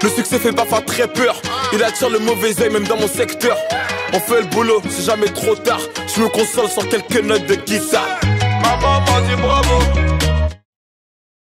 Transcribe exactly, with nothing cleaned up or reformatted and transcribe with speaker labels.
Speaker 1: Le succès fait parfois très peur. Il attire le mauvais œil même dans mon secteur. On fait le boulot, c'est jamais trop tard. Je me console sur quelques notes de guitare.
Speaker 2: Maman m'a dit bravo.